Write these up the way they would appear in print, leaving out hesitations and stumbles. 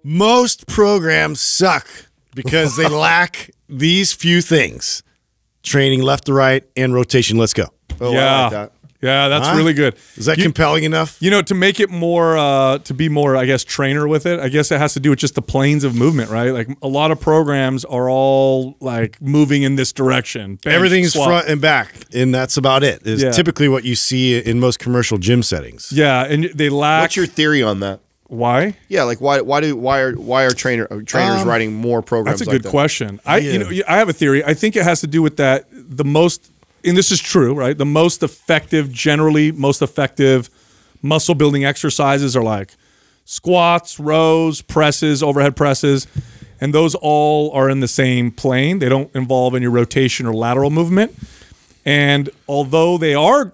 Most programs suck because they lack these few things: training left to right and rotation. Let's go. Oh, Yeah. I like that. Yeah, that's really good. Is that compelling enough? You know, to make it more, to be more, I guess, trainer with it, I guess it has to do with just the planes of movement, right? Like a lot of programs are all like moving in this direction. Bench, Everything's swap. front and back, and that's about it. Is typically what you see in most commercial gym settings. Yeah, and they lack. What's your theory on that? Why? Yeah, like why are trainers writing more programs? That's a like good question. I have a theory. I think it has to do with that the most, and this is true, right? The most effective, generally most effective muscle building exercises are like squats, rows, presses, overhead presses, and those all are in the same plane. They don't involve any rotation or lateral movement. And although they are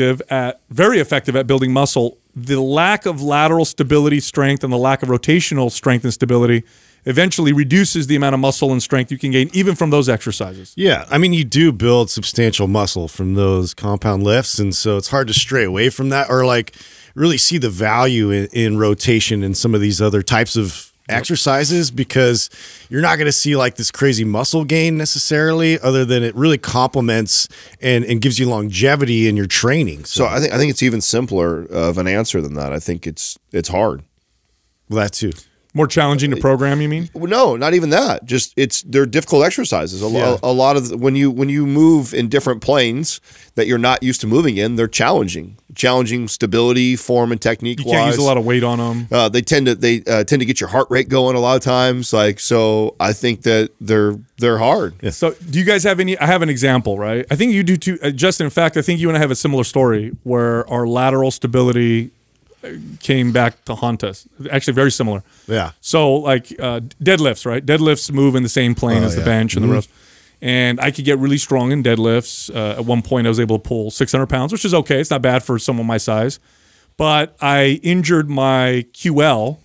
very effective at building muscle, the lack of lateral stability, strength, and the lack of rotational strength and stability eventually reduces the amount of muscle and strength you can gain even from those exercises. Yeah, I mean, you do build substantial muscle from those compound lifts, and so it's hard to stray away from that or like really see the value in rotation and some of these other types of exercises, because you're not going to see like this crazy muscle gain necessarily, other than it really complements and gives you longevity in your training. So I think it's even simpler of an answer than that. I think it's hard. Well, that too. More challenging to program, you mean? Well, no, not even that. Just they're difficult exercises. A lot of when you move in different planes that you're not used to moving in, they're challenging stability, form, and technique. You can't use a lot of weight on them. They tend to get your heart rate going a lot of times. Like, so I think that they're hard. Yeah. So do you guys have any? I have an example, right? I think you do too, Justin. In fact, I think you and I have a similar story where our lateral stability came back to haunt us. Actually, very similar. Yeah. So like deadlifts, right? Deadlifts move in the same plane as the bench and the rows. And I could get really strong in deadlifts. At one point, I was able to pull 600 pounds, which is okay. It's not bad for someone my size. But I injured my QL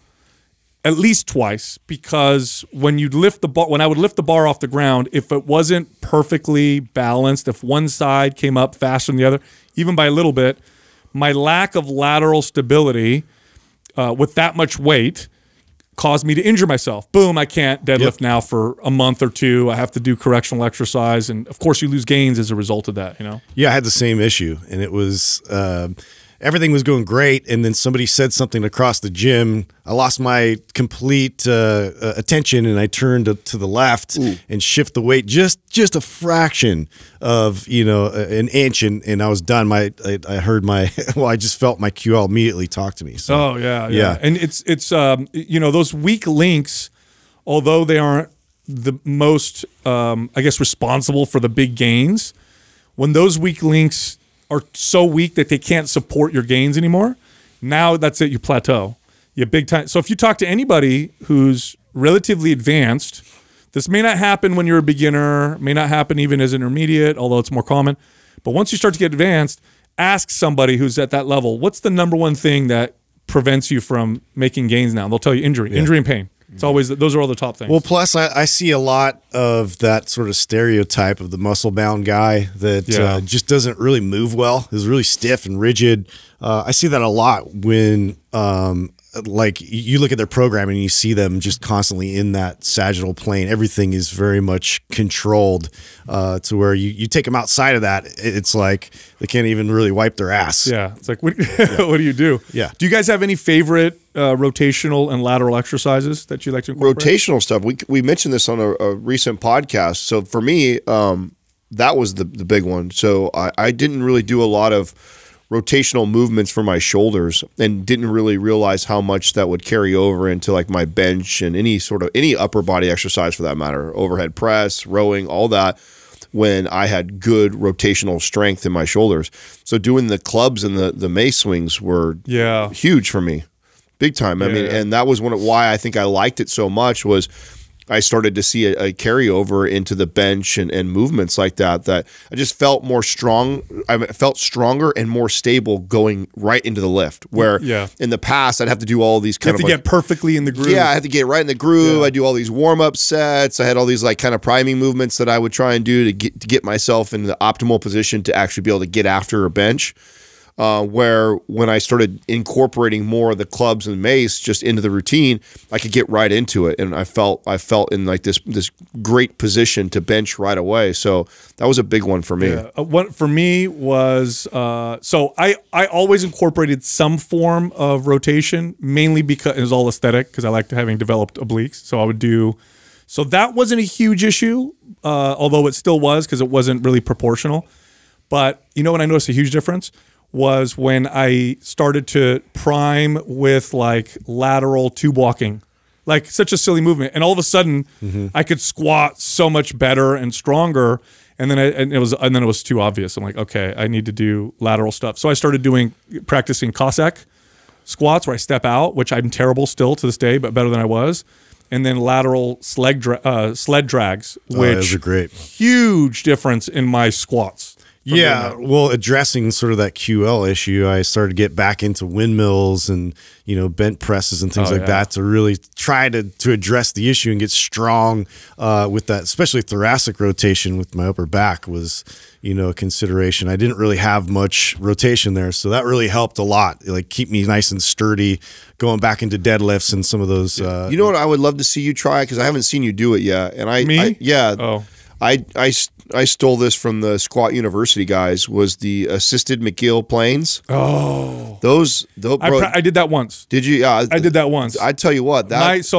at least twice, because when I would lift the bar off the ground, if it wasn't perfectly balanced, if one side came up faster than the other, even by a little bit, my lack of lateral stability with that much weight caused me to injure myself. Boom, I can't deadlift now for a month or two. I have to do correctional exercise. And of course you lose gains as a result of that, you know? Yeah, I had the same issue, and it was everything was going great, and then somebody said something across the gym. I lost my complete attention, and I turned to the left and shift the weight just a fraction of an inch, and I was done. I heard I just felt my QL immediately talk to me. So, yeah. And it's those weak links, although they aren't the most I guess responsible for the big gains, when those weak links are so weak that they can't support your gains anymore, now that's it, you plateau. You big time. So if you talk to anybody who's relatively advanced, this may not happen when you're a beginner, may not happen even as intermediate, although it's more common. But once you start to get advanced, ask somebody who's at that level, what's the #1 thing that prevents you from making gains now? And they'll tell you injury and pain. It's always, those are all the top things. Well, plus I see a lot of that sort of stereotype of the muscle-bound guy that just doesn't really move well, is really stiff and rigid. I see that a lot when like you look at their programming and you see them just constantly in that sagittal plane. Everything is very much controlled to where you take them outside of that, it's like they can't even really wipe their ass. Yeah, it's like, what do you do? Yeah. Do you guys have any favorite rotational and lateral exercises that you like to incorporate? Rotational stuff. We mentioned this on a recent podcast. So for me, that was the big one. So I didn't really do a lot of rotational movements for my shoulders, and didn't really realize how much that would carry over into like my bench and any upper body exercise for that matter, overhead press, rowing, all that, when I had good rotational strength in my shoulders. So doing the clubs and the mace swings were huge for me, big time. I mean, and that was why I think I liked it so much, was I started to see a carryover into the bench and movements like that I just felt more strong. I felt stronger and more stable going right into the lift, where in the past I'd have to do all these kind of get perfectly in the groove. Yeah, I had to get right in the groove. I do all these warm-up sets. I had all these like kind of priming movements that I would try and do to get myself in the optimal position to actually be able to get after a bench. where when I started incorporating more of the clubs and mace just into the routine, I could get right into it, and I felt in like this great position to bench right away. So that was a big one for me. Yeah. What for me was so I always incorporated some form of rotation, mainly because it was all aesthetic, because I liked having developed obliques. So I would do. So that wasn't a huge issue, although it still was because it wasn't really proportional. But you know when I noticed a huge difference was when I started to prime with like lateral tube walking, like such a silly movement, and all of a sudden I could squat so much better and stronger, and then it was too obvious. I'm like, okay, I need to do lateral stuff. So I started practicing Cossack squats where I step out, which I'm terrible still to this day, but better than I was. And then lateral sled drags, which those are great. Huge difference in my squats. Yeah, well, addressing sort of that QL issue, I started to get back into windmills and, you know, bent presses and things like that to really try to address the issue and get strong with that, especially thoracic rotation with my upper back was, you know, a consideration. I didn't really have much rotation there, so that really helped a lot, like keep me nice and sturdy going back into deadlifts and some of those. You know what I would love to see you try, because I haven't seen you do it yet. And I stole this from the Squat University guys, was the assisted McGill planes. Oh. I did that once. Did you? Yeah. I did that once. I tell you what,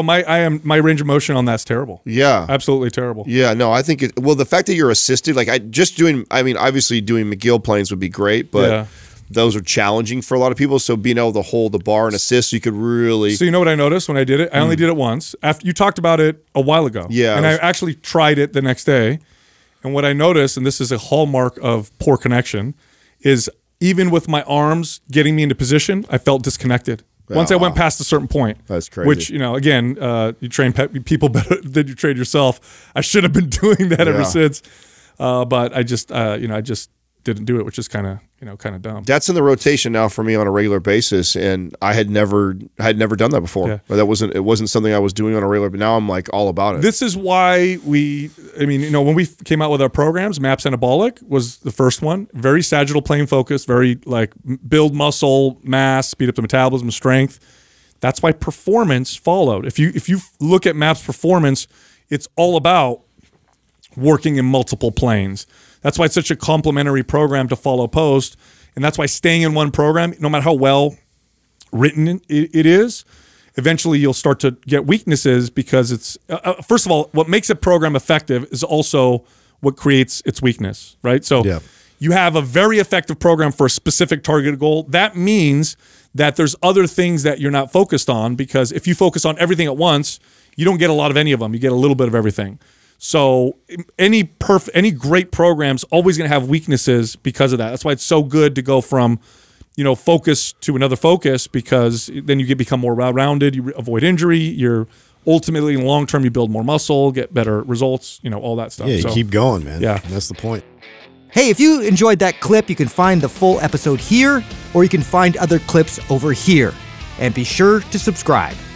my range of motion on that's terrible. Yeah. Absolutely terrible. Yeah, no, I think the fact that you're assisted, like obviously doing McGill planes would be great, but those are challenging for a lot of people. So being able to hold the bar and assist, you could really. So you know what I noticed when I did it? I only did it once. After you talked about it a while ago. Yeah. And I actually tried it the next day. And what I noticed, and this is a hallmark of poor connection, is even with my arms getting me into position, I felt disconnected. Once I went past a certain point. That's crazy. Which, you know, again, you train people better than you train yourself. I should have been doing that ever since. But I just didn't do it, which is kind of dumb. That's in the rotation now for me on a regular basis, and I had never done that before. Yeah. It wasn't something I was doing on a regular, but now I'm like all about it. This is why when we came out with our programs, MAPS Anabolic was the first one, very sagittal plane focused, very like build muscle mass, speed up the metabolism, strength. That's why performance followed. If you look at MAPS Performance, it's all about working in multiple planes. That's why it's such a complementary program to follow post. And that's why staying in one program, no matter how well written it is, eventually you'll start to get weaknesses because it's, first of all, what makes a program effective is also what creates its weakness, right? So you have a very effective program for a specific targeted goal. That means that there's other things that you're not focused on, because if you focus on everything at once, you don't get a lot of any of them. You get a little bit of everything. So any great program's always going to have weaknesses because of that. That's why it's so good to go from, you know, focus to another focus, because then you become more well-rounded. You avoid injury. You're ultimately, in long term, you build more muscle, get better results. You know, all that stuff. Yeah, you keep going, man. Yeah, that's the point. Hey, if you enjoyed that clip, you can find the full episode here, or you can find other clips over here. And be sure to subscribe.